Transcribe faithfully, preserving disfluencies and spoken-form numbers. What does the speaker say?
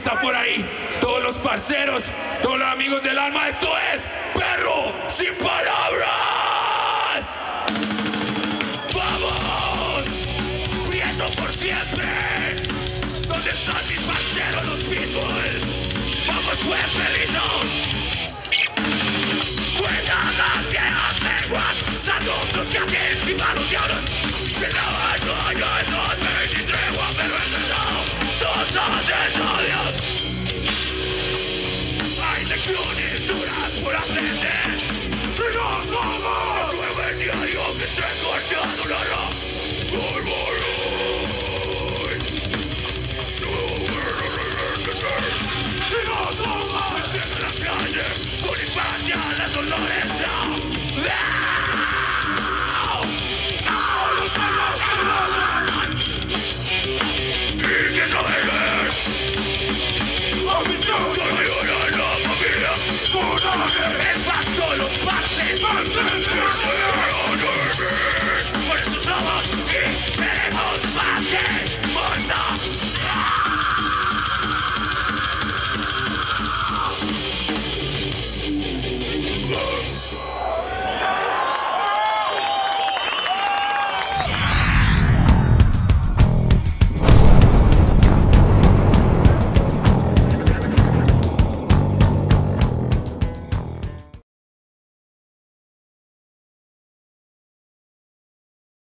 está por ahí, todos los parceros, todos los amigos del alma. Esto es Perro Sin Palabras. ¡Vamos! ¡Viendo por siempre! ¿Dónde están mis parceros, los pitbull? ¡Vamos pues, perrito! Cuentan las viejas lenguas, saludos que hacen sin malos diablos. Llegaban los años veintitrés, pero empezado, todos hacen odios. Hay lecciones duras por aprender. ¡Y nos vamos! Nuevo el diario que te cortando la raza. ¡Y nos vamos! Enciendo las calles, con infancia, la dolores.